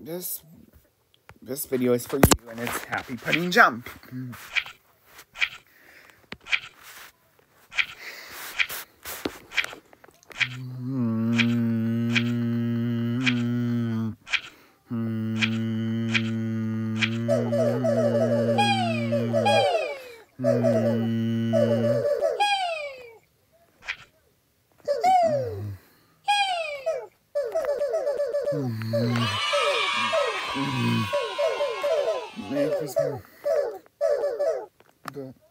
this video is for you, and it's Happy Pudding Jump. Merry Christmas.